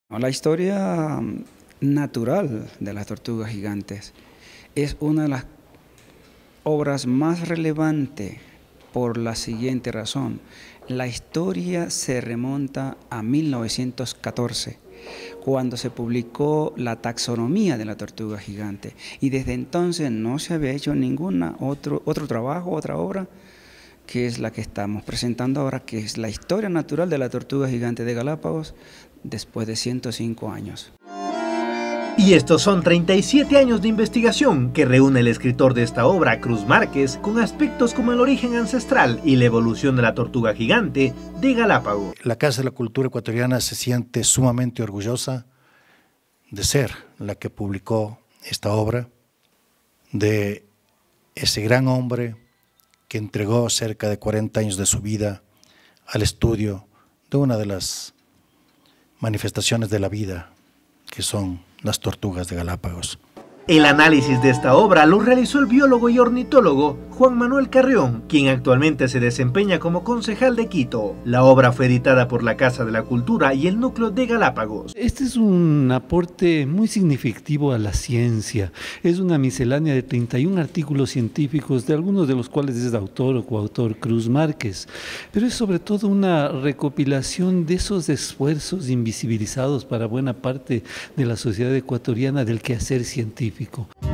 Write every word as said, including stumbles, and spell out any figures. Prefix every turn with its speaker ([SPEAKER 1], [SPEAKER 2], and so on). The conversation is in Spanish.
[SPEAKER 1] La historia natural de las tortugas gigantes es una de las obras más relevantes por la siguiente razón. La historia se remonta a mil novecientos catorce, cuando se publicó la taxonomía de la tortuga gigante, y desde entonces no se había hecho ningún otro, otro trabajo, otra obra, que es la que estamos presentando ahora, que es la historia natural de la tortuga gigante de Galápagos, después de ciento cinco años.
[SPEAKER 2] Y estos son treinta y siete años de investigación que reúne el escritor de esta obra, Cruz Márquez, con aspectos como el origen ancestral y la evolución de la tortuga gigante de Galápagos.
[SPEAKER 3] La Casa de la Cultura Ecuatoriana se siente sumamente orgullosa de ser la que publicó esta obra, de ese gran hombre que entregó cerca de cuarenta años de su vida al estudio de una de las manifestaciones de la vida, que son las tortugas de Galápagos.
[SPEAKER 2] El análisis de esta obra lo realizó el biólogo y ornitólogo Juan Manuel Carrión, quien actualmente se desempeña como concejal de Quito. La obra fue editada por la Casa de la Cultura y el Núcleo de Galápagos.
[SPEAKER 4] Este es un aporte muy significativo a la ciencia. Es una miscelánea de treinta y un artículos científicos, de algunos de los cuales es autor o coautor Cruz Márquez. Pero es sobre todo una recopilación de esos esfuerzos invisibilizados para buena parte de la sociedad ecuatoriana del quehacer científico.